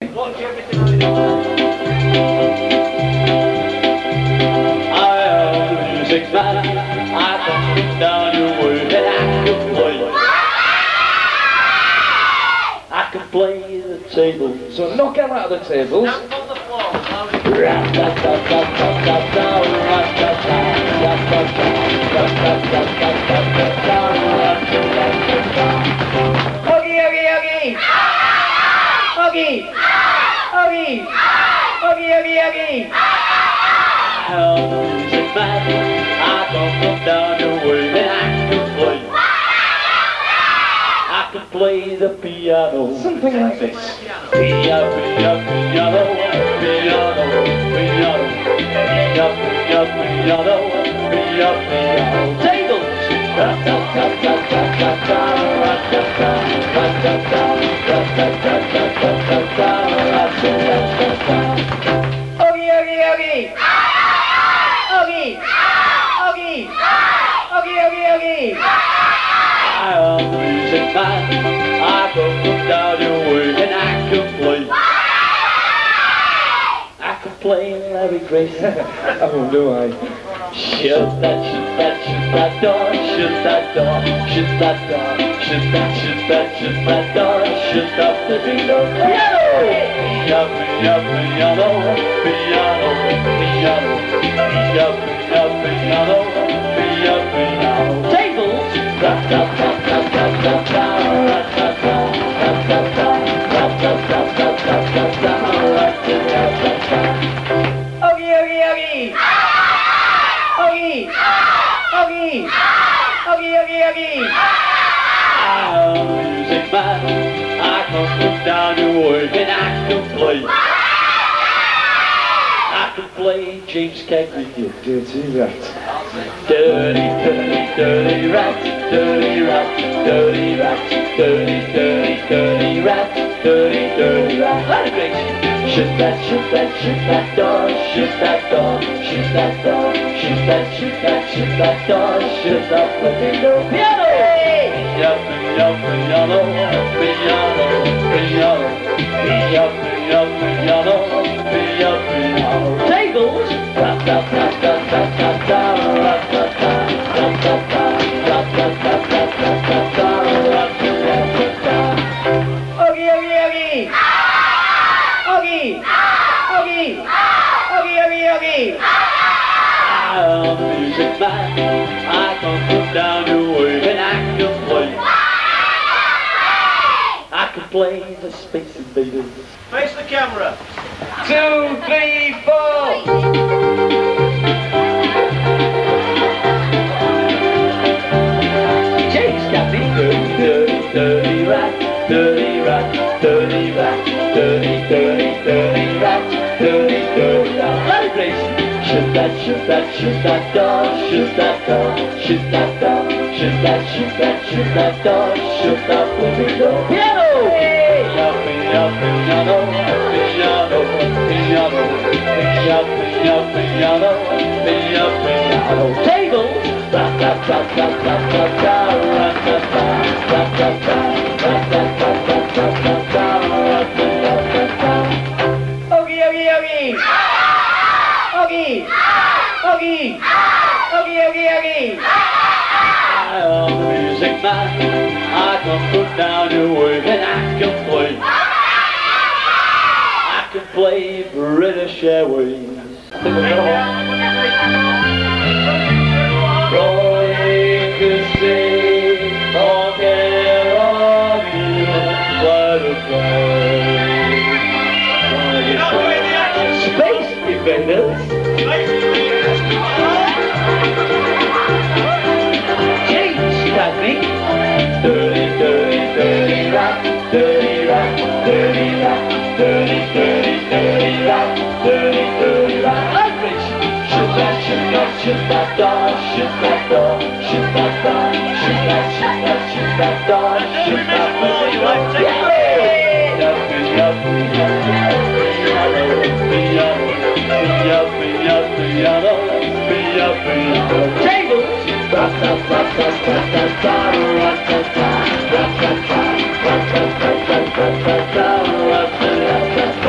Watch everything I do. I am the music man. I can put down your word and I can play. I can play the table. So knock him out of the tables. Stamp on the floor. Oggy, oggy, oggy! Oggy! Oggy! Oggy, oggy, oggy! I'm the music man. I can put down your word and I can play. I can play the piano. Something like this. Piano, piano, piano, piano, piano, piano, piano, piano, piano. Tables. Oggy, oggy, oggy! Oggy! Oggy! Oggy, oggy, oggy! I am the music man. I can put down your word and I can play. I can play Larry Grace. Oh, do I? Shut that door, shut that door, shut that door, shut that door, shut up the piano. Piano, piano, piano, piano, piano, piano, piano, piano. Tables. Oggy, oggy, oggy! Oggy! Oggy! Oggy, oggy, oggy! I'm a music man. I can put down your word and I can play. I can play James Keg with you. Dirty rat. Dirty, dirty, dirty rat, dirty rat, dirty rat, dirty, dirty, dirty rat, dirty, dirty rat. Let it break. Shut that door, shut that door, shut that door, shut that door, shut up the window. Piano! Piano, piano, piano, piano, piano, piano, piano, piano. Tables. Oggy, oggy, oggy! Oggy! Oggy! Oggy, oggy, oggy! I'm a music man. I can put down your word and I can play. I can play the Space Invaders. Face the camera. 2, 3, 4! James Cappy. Dirty, dirty rat, dirty rat, dirty rat, dirty, dirty, dirty rat, dirty, dirty rat. Let it race. Shut that door, shut that door, shut that door, shut that door, shut up the window. Piano! Piano, piano, piano, piano, piano, piano, piano, piano. Tables. Oggy, oggy, oggy! Oggy! Oggy! Oggy, oggy, oggy! I am the music man. I can put down your word and I can play. I can play British Airways. Broadacres say, all care of you, butterflies. Space Invaders. James Cagney. Dirty, dirty, dirty rat, dirty rat, dirty rat, dirty, dirty, dirty rat, dirty, dirty rat. Language. Shut that door, shut that door, shut that door, shut that door, shut that door. Tables.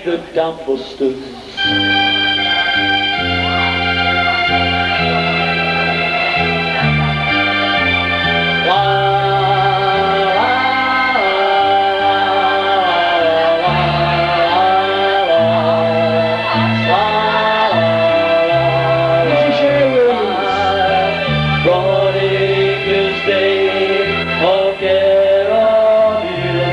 the dam busters. Broadacres Day, oh care of you,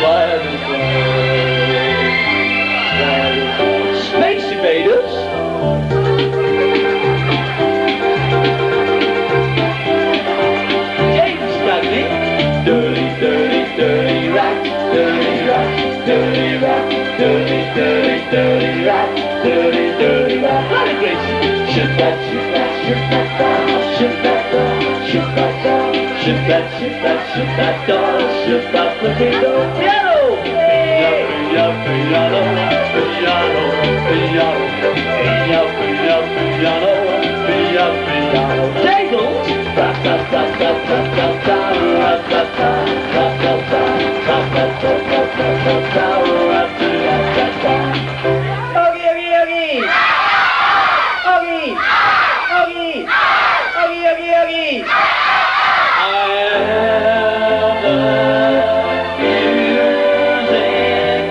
Space Invaders. James Bradley. Dirty, dirty, dirty rat, dirty rat, dirty rat, dirty, dirty, dirty rat, dirty, dirty rat. Blackpool. Shoot that, shoot that, shoot that down, shoot that down, shoot that down, shoot that, shoot that, shoot that down, shoot that potato. Piano! Piano, piano, piano, piano, piano, piano, piano, piano, piano. Tables! Rat-tat-tat-tat-tat-tat-tat, rat-tat-tat, rat-tat-tat, rat-tat-tat-tat-tat-tat, rat-tat-tat-tat. Oogie, oogie, oogie! Oogie! Oogie! Oogie, oogie, oogie! I am the music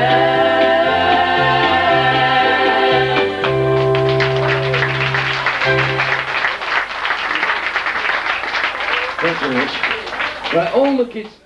man. Thanks very much. Right, all the kids